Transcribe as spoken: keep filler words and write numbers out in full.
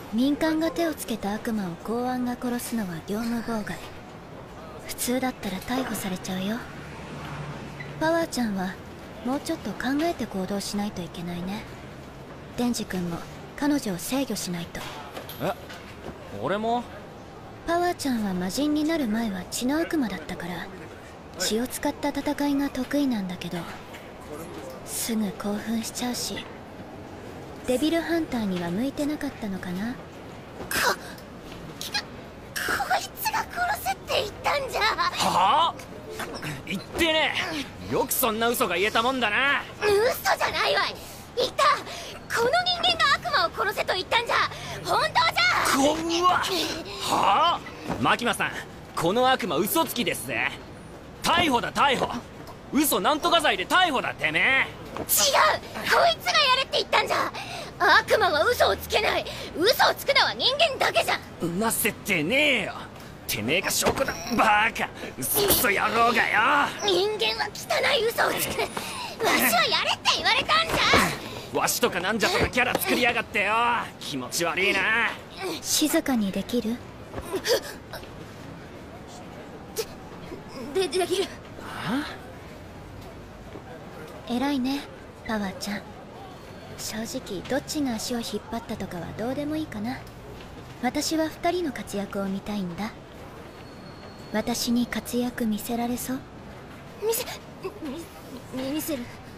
民間が手をつけた悪魔を公安が殺すのは業務妨害。普通だったら逮捕されちゃうよ。パワーちゃんはもうちょっと考えて行動しないといけないね。デンジ君も彼女を制御しないと。 え、俺も？ パワーちゃんは魔人になる前は血の悪魔だったから血を使った戦いが得意なんだけど、すぐ興奮しちゃうし、デビルハンターには向いてなかったのかな。 こ、きこいつが殺せって言ったんじゃ。 はあ？言ってねえ。よくそんな嘘が言えたもんだな。 嘘じゃないわい。言った。この人間が悪魔を殺せと言ったんじゃ。本当じゃ。 こうわ。はあ？マキマさん、この悪魔嘘つきですぜ。逮捕だ逮捕。嘘なんとか罪で逮捕だてめえ。 違う、こいつがやれって言ったんじゃ。悪魔は嘘をつけない。嘘をつくのは人間だけじゃ。 なせてねえよ。てめえが証拠だ。バカ嘘クソ野郎がよ。 人間は汚い嘘をつく。わしはやれって言われたんじゃ。 わしとかなんじゃとかキャラ作りやがってよ。気持ち悪いな。 静かにできる？ で、で、できる。 はあ？ 偉いね、パワーちゃん。正直どっちが足を引っ張ったとかはどうでもいいかな。私は二人の活躍を見たいんだ。私に活躍見せられそう？ 見せ、み、見せる。